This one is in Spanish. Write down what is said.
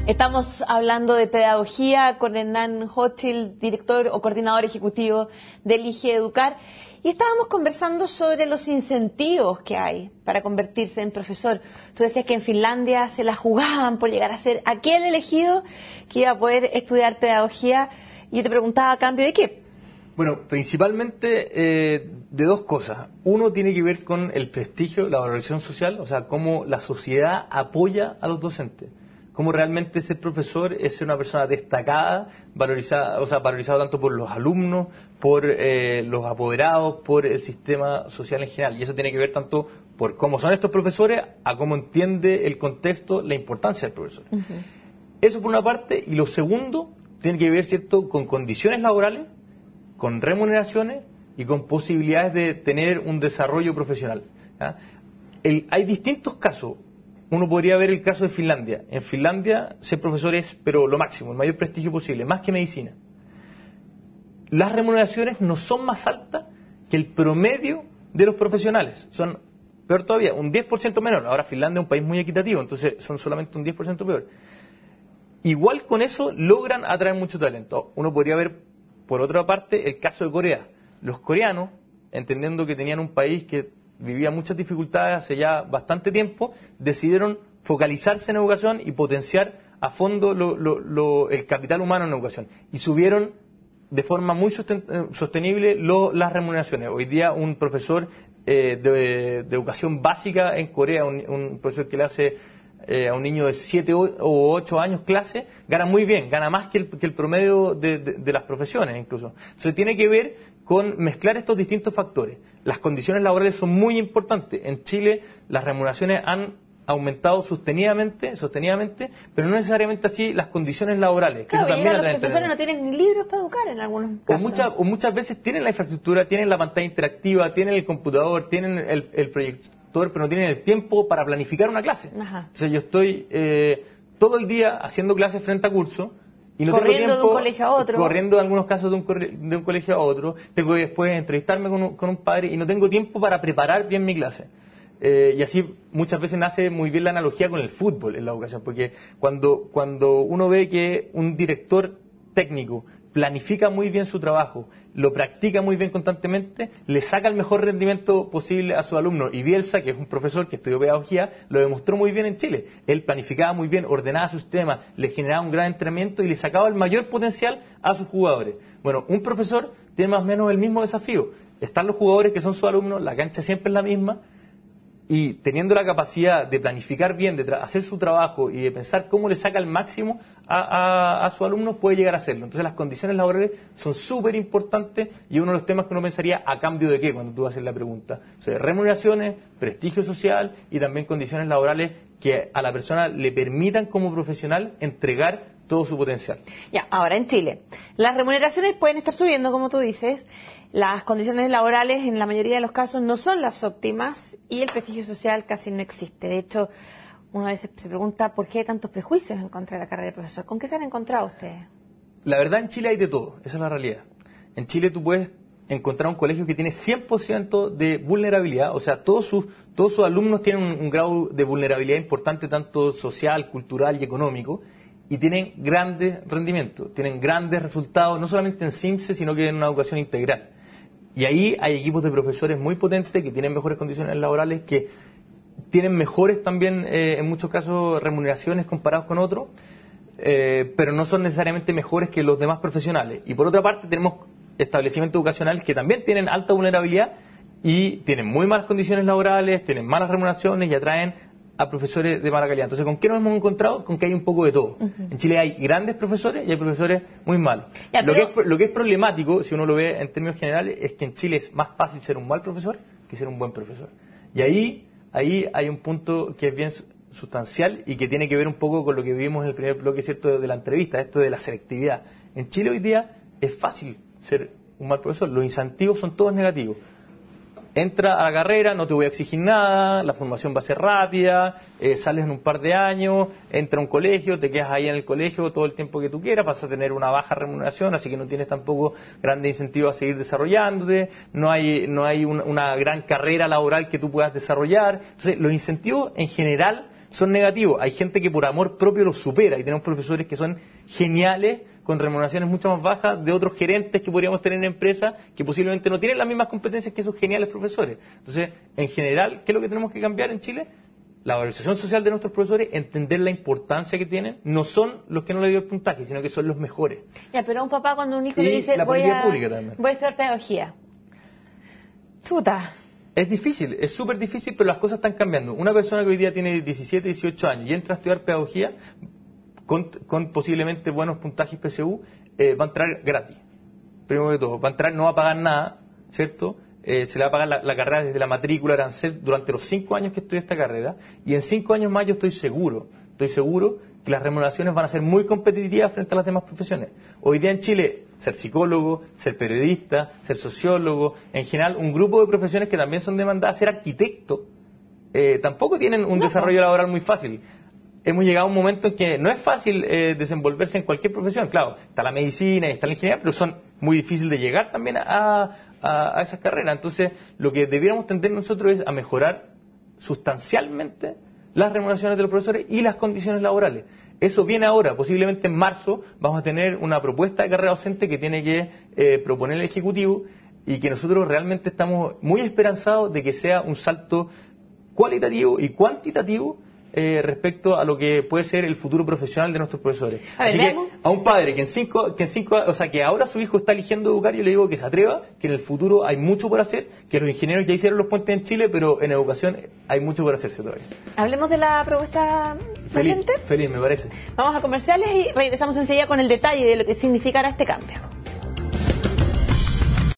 Estamos hablando de pedagogía con Hernán Hochschild, director o coordinador ejecutivo del IGE Educar, y estábamos conversando sobre los incentivos que hay para convertirse en profesor. Tú decías que en Finlandia se la jugaban por llegar a ser aquel elegido que iba a poder estudiar pedagogía, y yo te preguntaba, ¿a cambio de qué? Bueno, principalmente de dos cosas. Uno tiene que ver con el prestigio, la valorización social, o sea, cómo la sociedad apoya a los docentes. Cómo realmente ser profesor es ser una persona destacada, valorizada, o sea, valorizado tanto por los alumnos, por los apoderados, por el sistema social en general. Y eso tiene que ver tanto por cómo son estos profesores, a cómo entiende el contexto, la importancia del profesor. Eso por una parte. Y lo segundo tiene que ver, ¿cierto?, con condiciones laborales, con remuneraciones y con posibilidades de tener un desarrollo profesional. Hay distintos casos. Uno podría ver el caso de Finlandia. En Finlandia ser profesor es, pero lo máximo, el mayor prestigio posible, más que medicina. Las remuneraciones no son más altas que el promedio de los profesionales. Son, peor todavía, un 10% menor. Ahora Finlandia es un país muy equitativo, entonces son solamente un 10% peor. Igual con eso logran atraer mucho talento. Uno podría ver, por otra parte, el caso de Corea. Los coreanos, entendiendo que tenían un país que vivía muchas dificultades hace ya bastante tiempo, decidieron focalizarse en educación y potenciar a fondo el capital humano en educación. Y subieron de forma muy sostenible las remuneraciones. Hoy día un profesor de educación básica en Corea, un profesor que le hace a un niño de 7 o 8 años clase, gana muy bien, gana más que el promedio de las profesiones incluso. Entonces tiene que ver con mezclar estos distintos factores. Las condiciones laborales son muy importantes. En Chile las remuneraciones han aumentado sostenidamente, pero no necesariamente así las condiciones laborales. Claro, que los profesores no tienen ni libros para educar en algunos casos. O muchas veces tienen la infraestructura, tienen la pantalla interactiva, tienen el computador, tienen el proyector, pero no tienen el tiempo para planificar una clase. Entonces yo estoy todo el día haciendo clases frente a curso, y no corriendo tengo tiempo, de un colegio a otro. Corriendo en algunos casos de un colegio a otro. Tengo que después entrevistarme con un padre y no tengo tiempo para preparar bien mi clase. Y así muchas veces nace muy bien la analogía con el fútbol en la educación, porque cuando uno ve que un director técnico planifica muy bien su trabajo, lo practica muy bien constantemente, le saca el mejor rendimiento posible a sus alumnos. Y Bielsa, que es un profesor que estudió pedagogía, lo demostró muy bien en Chile. Él planificaba muy bien, ordenaba sus temas, le generaba un gran entrenamiento y le sacaba el mayor potencial a sus jugadores. Bueno, un profesor tiene más o menos el mismo desafío. Están los jugadores que son sus alumnos, la cancha siempre es la misma, y teniendo la capacidad de planificar bien, de hacer su trabajo y de pensar cómo le saca el máximo a sus alumnos, puede llegar a hacerlo. Entonces las condiciones laborales son súper importantes y uno de los temas que uno pensaría a cambio de qué cuando tú haces la pregunta. O sea, remuneraciones, prestigio social y también condiciones laborales que a la persona le permitan como profesional entregar todo su potencial. Ya, ahora en Chile, las remuneraciones pueden estar subiendo, como tú dices. Las condiciones laborales en la mayoría de los casos no son las óptimas y el prestigio social casi no existe. De hecho, uno a veces se pregunta por qué hay tantos prejuicios en contra de la carrera de profesor. ¿Con qué se han encontrado ustedes? La verdad, en Chile hay de todo, esa es la realidad. En Chile tú puedes encontrar un colegio que tiene 100% de vulnerabilidad, o sea, todos sus alumnos tienen un grado de vulnerabilidad importante, tanto social, cultural y económico, y tienen grandes rendimientos, tienen grandes resultados, no solamente en CIMSE, sino que en una educación integral. Y ahí hay equipos de profesores muy potentes que tienen mejores condiciones laborales, que tienen mejores también, en muchos casos, remuneraciones comparados con otros, pero no son necesariamente mejores que los demás profesionales. Y por otra parte tenemos establecimientos educacionales que también tienen alta vulnerabilidad y tienen muy malas condiciones laborales, tienen malas remuneraciones y atraen a profesores de mala calidad. Entonces, ¿con qué nos hemos encontrado? Con que hay un poco de todo. En Chile hay grandes profesores y hay profesores muy malos. Ya, lo que es problemático, si uno lo ve en términos generales, es que en Chile es más fácil ser un mal profesor que ser un buen profesor. Y ahí hay un punto que es bien sustancial y que tiene que ver un poco con lo que vivimos en el primer bloque, ¿cierto?, de la entrevista, esto de la selectividad. En Chile hoy día es fácil ser un mal profesor, los incentivos son todos negativos. Entra a la carrera, no te voy a exigir nada, la formación va a ser rápida, sales en un par de años, entra a un colegio, te quedas ahí en el colegio todo el tiempo que tú quieras, vas a tener una baja remuneración, así que no tienes tampoco grandes incentivos a seguir desarrollándote, no hay una gran carrera laboral que tú puedas desarrollar. Entonces, los incentivos en general son negativos. Hay gente que por amor propio los supera y tenemos profesores que son geniales con remuneraciones mucho más bajas de otros gerentes que podríamos tener en empresas que posiblemente no tienen las mismas competencias que esos geniales profesores. Entonces, en general, ¿qué es lo que tenemos que cambiar en Chile? La valorización social de nuestros profesores, entender la importancia que tienen, no son los que no le dio el puntaje, sino que son los mejores. Ya, pero un papá cuando un hijo le dice, la política pública también. Voy a estudiar pedagogía. Chuta. Es difícil, es súper difícil, pero las cosas están cambiando. Una persona que hoy día tiene 17, 18 años y entra a estudiar pedagogía, con posiblemente buenos puntajes PSU, va a entrar gratis. Primero de todo, va a entrar, no va a pagar nada, ¿cierto? Se le va a pagar la carrera desde la matrícula, arancel, durante los 5 años que estudia esta carrera, y en 5 años más yo estoy seguro que las remuneraciones van a ser muy competitivas frente a las demás profesiones. Hoy día en Chile, ser psicólogo, ser periodista, ser sociólogo, en general un grupo de profesiones que también son demandadas, ser arquitecto, tampoco tienen un desarrollo laboral muy fácil. Hemos llegado a un momento en que no es fácil desenvolverse en cualquier profesión. Claro, está la medicina y está la ingeniería, pero son muy difíciles de llegar también a esas carreras. Entonces, lo que debiéramos tender nosotros es a mejorar sustancialmente las remuneraciones de los profesores y las condiciones laborales. Eso viene ahora, posiblemente en marzo vamos a tener una propuesta de carrera docente que tiene que proponer el Ejecutivo y que nosotros realmente estamos muy esperanzados de que sea un salto cualitativo y cuantitativo respecto a lo que puede ser el futuro profesional de nuestros profesores. Así que a un padre que ahora su hijo está eligiendo educar, yo le digo que se atreva, que en el futuro hay mucho por hacer, que los ingenieros ya hicieron los puentes en Chile, pero en educación hay mucho por hacerse todavía. Hablemos de la propuesta docente. Feliz, me parece. Vamos a comerciales y regresamos enseguida con el detalle de lo que significará este cambio.